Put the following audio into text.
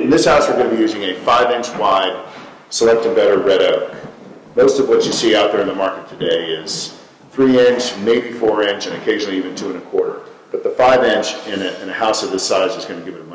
In this house, we're going to be using a 5-inch wide Select and Better red oak. Most of what you see out there in the market today is 3-inch, maybe 4-inch, and occasionally even 2 1/4. But the 5-inch in a house of this size is going to give it a